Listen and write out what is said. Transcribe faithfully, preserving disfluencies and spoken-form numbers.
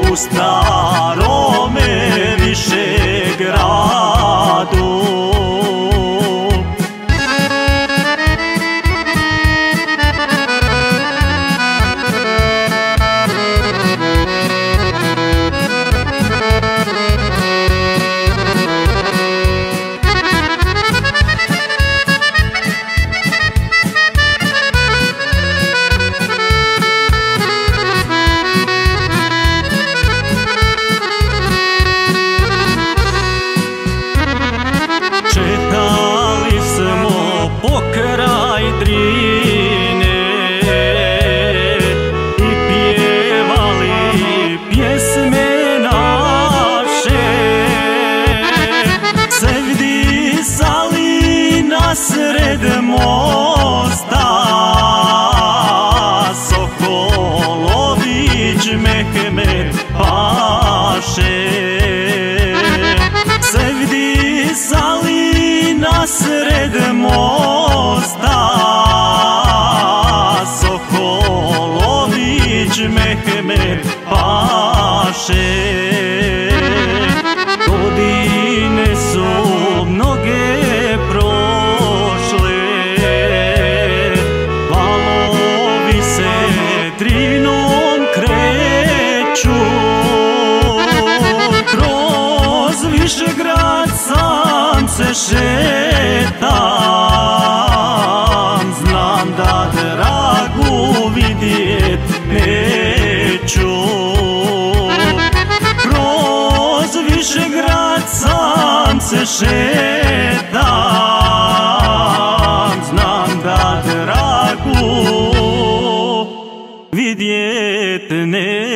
u starome Višegradu. Četali smo pokraj Drine i pjevali pjesme naše, se vdisali nasred mosta, Sokolović Mehmed paše. Se vdisali nasred mosta, Sokolović Mehmed paše. Godine su mnoge prošle, valovi se Drinom kreću, kroz Višegrad sam se šetam, znam da dragu vidjet neću. Kroz Višegrad sam se šetam, znam da dragu vidjet neću.